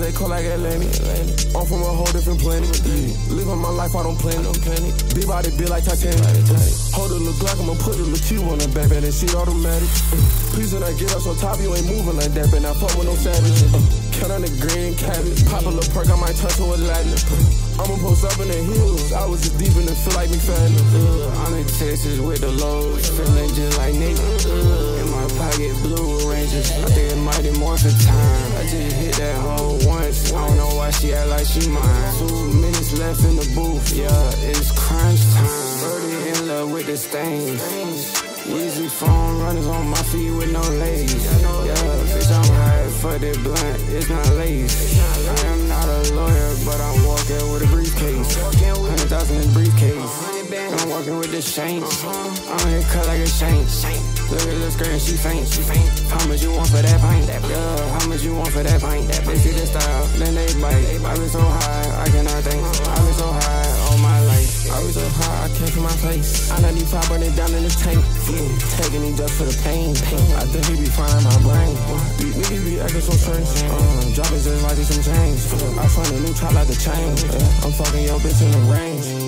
they call like Atlantic. I'm from a whole different planet. Living my life, I don't plan no planet. Big body, built like Titanic. Hold a little Glock, I'ma put a little Q on the back, and that shit automatic. Please when I get up so top, you ain't moving like that, but I fuck with no savage. Count on the green cabbage, pop a little perk, I might touch to a Latin. I'ma post up in the hills, I was just deep in the feel like McFadden. I'm in Texas with the Lowe, feeling just like Nick. In my pocket, blue Rangers, I think it might be more for time. I just hit that hoe once, I don't know why she act like she mine. 2 minutes left in the booth, yeah, it's crunch time. Birdie in love with the stains. Easy phone runners on my feet with no lace. Yeah, bitch, I'm high for the blunt, it's not lace. I am not a lawyer, but I'm walking with a briefcase. 100,000 in briefcase. I'm walking with the shanks. I'm here cut like a shank. Look at the skirt and she faint. How much you want for that pint? Yeah, how much you want for that pint? They see the style, then they bite. I been so high, I cannot think. I been so high all my life. I was so high, I can't feel my face. I 95 burning down in the tank. Taking it just for the pain. I think he be frying my brain. These niggas be acting so strange. Dropping just like it's some change. I find a new top like the chain. I'm fucking your bitch in the range.